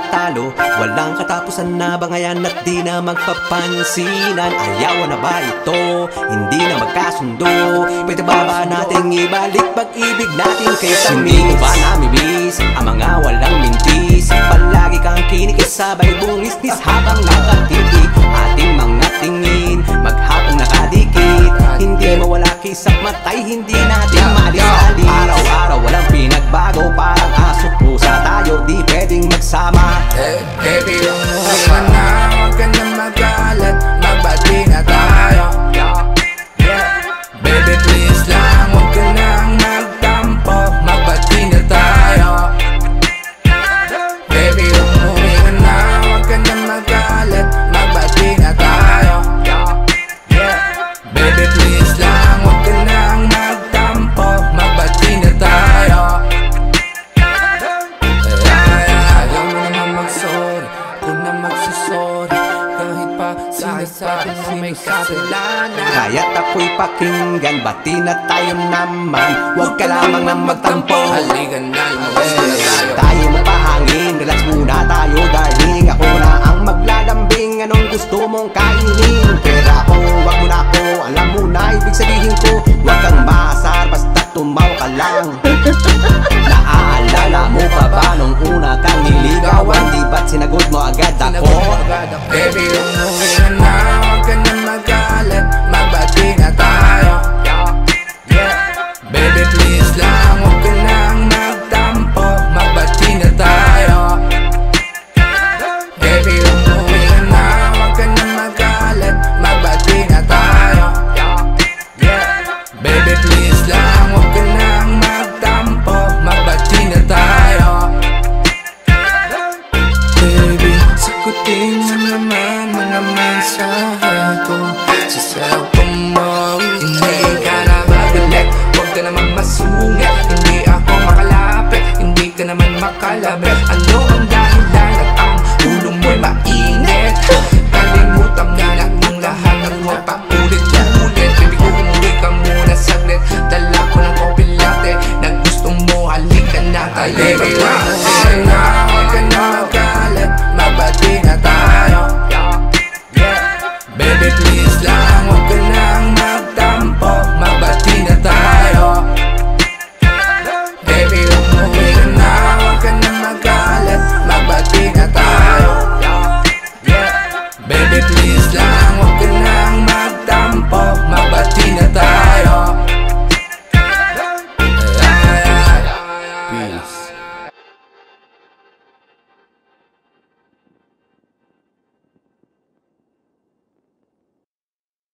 magtatalo. Walang katapusan na bangayan at di na magpapansinan. Ayaw na ba ito? Hindi na magkasundo. Pwede ba nating ibalik pag-ibig natin kay tamis? Hindi ko ba namimiss ang mga walang mintis? Palagi kang kinikisabay bungis-nis habang nakatitig. Ating mga tingin maghapong nakadikit. Hindi mawala kisap matay, hindi natin maalis-alis. Araw-araw walang pinagbago, parang aso pusa tayo, di pwedeng magsama. Baby, umuwi ka na, huwag ka na magalit, magbati na tayo. Baby, please lang, huwag ka nang magtampo, magbati na tayo. Baby, umuwi ka na, huwag ka na magalit, magbati na tayo. Baby, please lang, huwag ka nang magtampo, magbati na tayo. Ayaw mo naman mag-sorry, huwag na magsasorry, kahit pa sinasabi mo may kasalanan. Kaya't ako'y pakinggan, bati na tayo naman. Huwag ka lamang nang magtampo. Halika na, lumabas na tayo. Tayo mo pahangin, relax muna tayo darling. Ako na ang maglalambing, anong gusto mong kainin? Pera ko, wag mo na ako, alam mo na ibig sabihin ko. Huwag kang maasar, basta tumaw ka lang. Naaalala mo pa ba nung una kang niligawan? Di ba't sinagot mo agad ako? Baby, umuwi ka na, huwag ka na magalit, magbati na tayo. Baby, please lang, huwag ka nang magtampo, magbati na tayo. Baby, umuwi ka na, huwag ka na magalit, magbati na tayo. Baby, please lang, huwag ka nang magtampo, magbati na tayo. Baby, sagutin mo naman mga mensahe ko sa cellphone mo. Hindi ka na magalit, huwag ka naman masungit. Hindi ako makalapit, hindi ka naman makalabi.